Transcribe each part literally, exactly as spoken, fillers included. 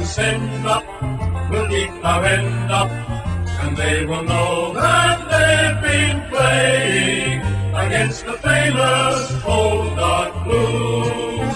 send up will keep our end up, and they will know that they've been playing against the famous Old Dark Blues.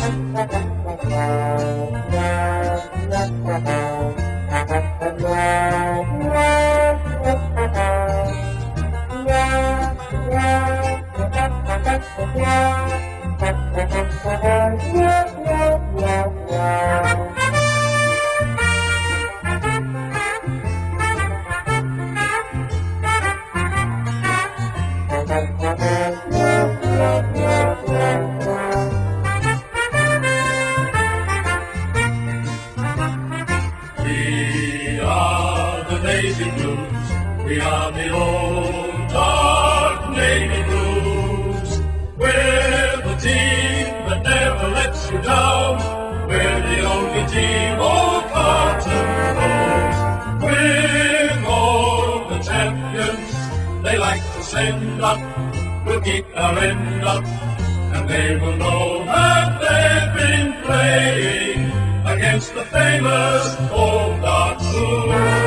We are the Navy Blues, we are the Old Dark Navy Blues. We're the team that never lets you down, we're the only team old Carlton knows. We're all the champions they like to send up, we'll keep our end up, and they will know that they've been playing against the famous Old Dark Blues.